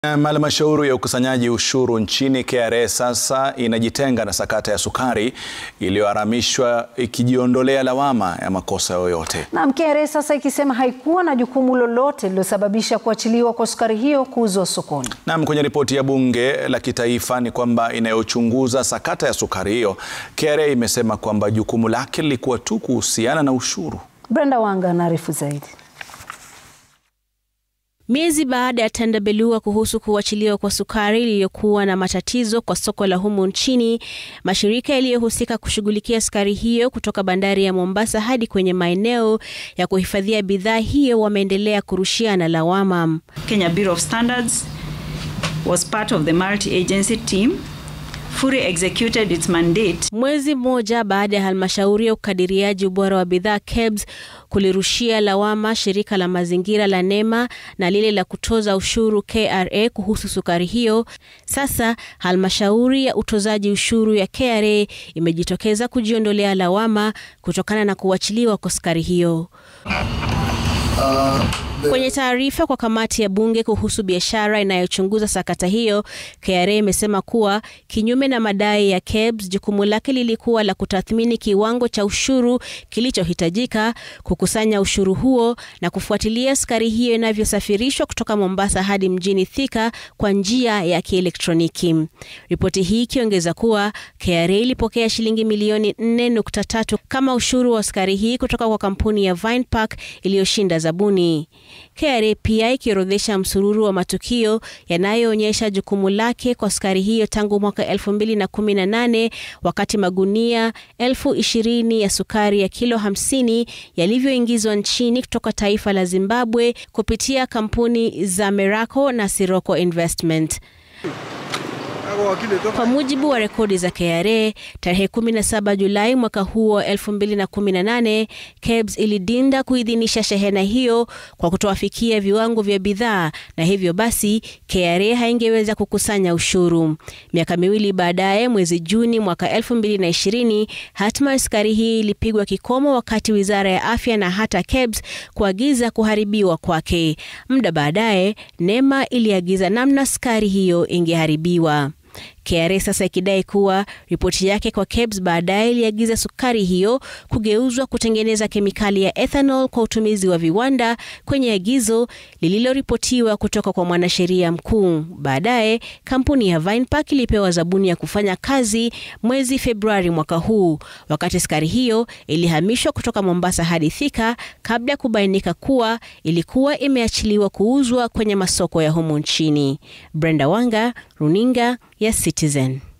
Halmashauri ya ukusanyaji ushuru nchini KRA sasa inajitenga na sakata ya sukari iliyoharamishwa, ikijiondolea lawama ya makosa yoyote. Na KRA sasa ikisema haikuwa na jukumu lolote lililosababisha kuachiliwa kwa sukari hiyo kuuzwa sokoni. Na kwenye ripoti ya bunge la kitaifa ni kwamba inayochunguza sakata ya sukari hiyo, KRA imesema kwamba jukumu lake lilikuwa tu kuhusiana na ushuru. Brenda Wanga anaarifu zaidi. Miezi baada ya tandabelua kuhusu kuachiliwa kwa sukari iliyokuwa na matatizo kwa soko la humu nchini, mashirika yaliyohusika kushughulikia sukari hiyo kutoka bandari ya Mombasa hadi kwenye maeneo ya kuhifadhia bidhaa hiyo wameendelea kurushiana lawama. Kenya Bureau of Standards was part of the multi-agency team, fully executed its mandate. Mwezi mmoja baada ya Halmashauri ya ukadiriaji ubora wa bidhaa KEBS kulirushia lawama shirika la mazingira la NEMA na lile la kutoza ushuru KRA kuhusu sukari hiyo, sasa Halmashauri ya utozaji ushuru ya KRA imejitokeza kujiondolea lawama kutokana na kuachiliwa kwa sukari hiyo. Kwenye taarifa kwa kamati ya bunge kuhusu biashara inayochunguza sakata hiyo, KRA imesema kuwa kinyume na madai ya KEBS, jukumu lake lilikuwa la kutathmini kiwango cha ushuru kilichohitajika, kukusanya ushuru huo na kufuatilia sukari hiyo inavyosafirishwa kutoka Mombasa hadi mjini Thika kwa njia ya kielektroniki. Ripoti hii ikiongeza kuwa KRA ilipokea shilingi milioni 4.3 kama ushuru wa sukari hii kutoka kwa kampuni ya Vine Park iliyoshinda zabuni. KRA pia ikiorodhesha msururu wa matukio yanayoonyesha jukumu lake kwa sukari hiyo tangu mwaka 2018, wakati magunia 20,000 ya sukari ya kilo 50 yalivyoingizwa nchini kutoka taifa la Zimbabwe kupitia kampuni za Meraco na Sirocco Investment. Kwa mujibu wa rekodi za KRA, tarehe 17 Julai mwaka huo 2018, KEBS ilidinda kuidhinisha shehena hiyo kwa kutoafikia viwango vya bidhaa, na hivyo basi KRA haingeweza kukusanya ushuru. Miaka miwili baadaye, mwezi Juni mwaka 2020, hatma ya sukari hii ilipigwa kikomo wakati Wizara ya Afya na hata KEBS kuagiza kuharibiwa kwake. Muda baadaye, NEMA iliagiza namna sukari hiyo ingeharibiwa. KRA sasa ikidai kuwa ripoti yake kwa KEBS baadaye iliagiza sukari hiyo kugeuzwa kutengeneza kemikali ya ethanol kwa utumizi wa viwanda, kwenye agizo lililoripotiwa kutoka kwa mwanasheria mkuu. Baadaye kampuni ya Vine Park ilipewa zabuni ya kufanya kazi mwezi Februari mwaka huu, wakati sukari hiyo ilihamishwa kutoka Mombasa hadi Thika kabla ya kubainika kuwa ilikuwa imeachiliwa kuuzwa kwenye masoko ya humu nchini. Brenda Wanga, runinga ya Citizen.